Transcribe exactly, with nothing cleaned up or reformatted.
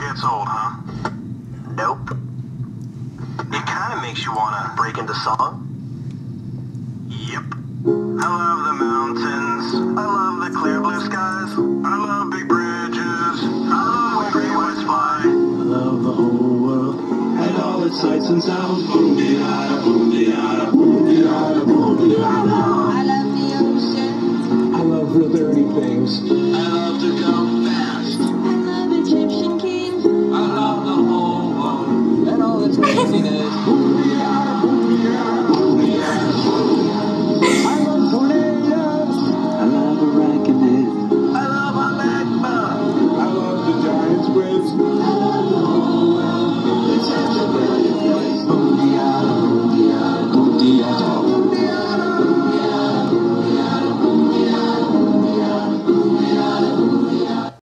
gets old, huh? Nope. It kind of makes you want to Break into song? Yep. I love the mountains. I love the clear blue skies. I love big bridges. I love when great whites fly. I love the whole world and all its sights and sounds. Boom,